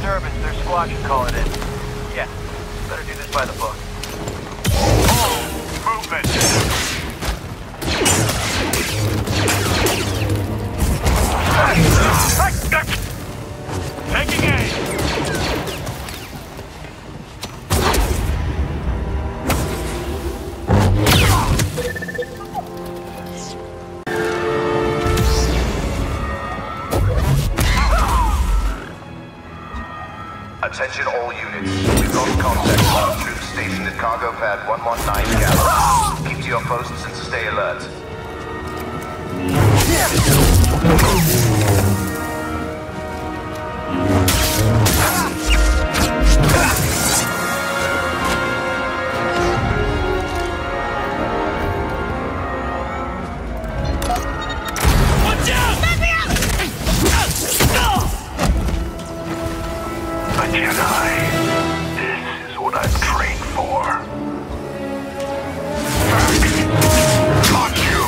disturbance. Their squad should call it in. Yeah, better do this by the book. Movement! Taking aim! Attention all units. We've got contact with our troops stationed at Cargo Pad 119 Gallon. Keep to your posts and stay alert. This is what I've trained for. Got you!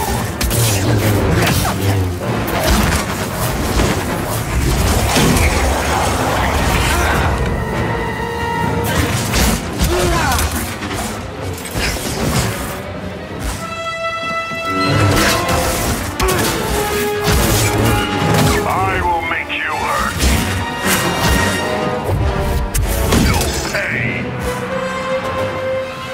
I will make you hurt. You'll pay.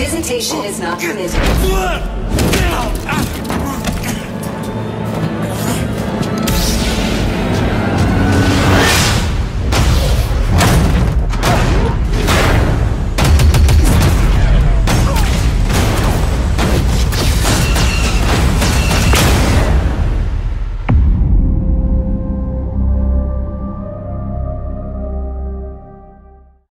Visitation is not permitted.